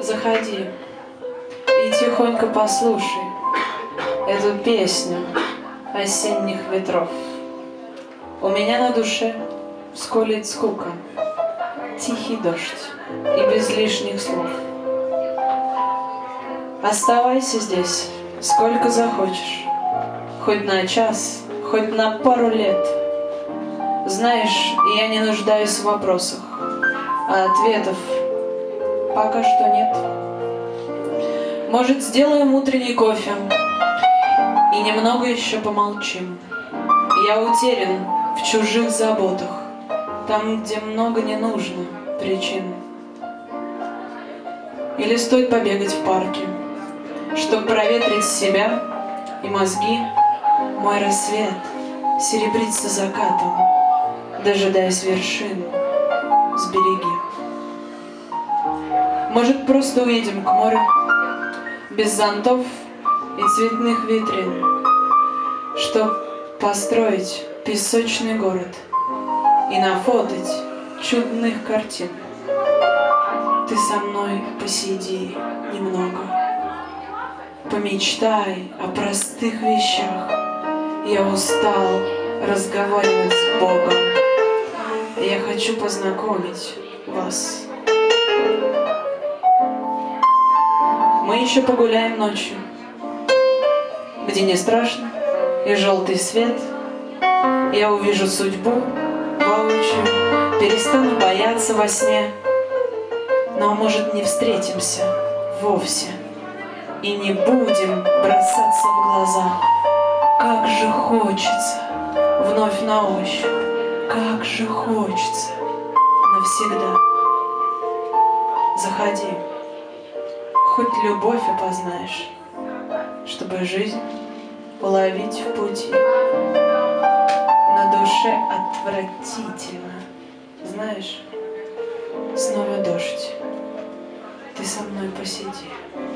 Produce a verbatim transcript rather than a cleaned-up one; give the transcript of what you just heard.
Заходи и тихонько послушай эту песню осенних ветров. У меня на душе сколит скука, тихий дождь и без лишних слов. Оставайся здесь сколько захочешь, хоть на час, хоть на пару лет. Знаешь, я не нуждаюсь в вопросах, а ответов пока что нет. Может, сделаем утренний кофе и немного еще помолчим. Я утерян в чужих заботах, там, где много не нужно причин. Или стоит побегать в парке, чтоб проветрить себя и мозги. Мой рассвет серебрится закатом, дожидаясь вершин с береги. Может, просто уедем к морю, без зонтов и цветных витрин, чтоб построить песочный город и нафотать чудных картин. Ты со мной посиди немного, помечтай о простых вещах. Я устал разговаривать с Богом. Я хочу познакомить вас. Мы еще погуляем ночью, где не страшно и желтый свет. Я увижу судьбу воочию, перестану бояться во сне. Но, может, не встретимся вовсе и не будем бросаться в глаза. Как же хочется вновь на ощупь, как же хочется навсегда. Заходи, хоть любовь опознаешь, чтобы жизнь уловить в пути. На душе отвратительно, знаешь, снова дождь. Ты со мной посиди.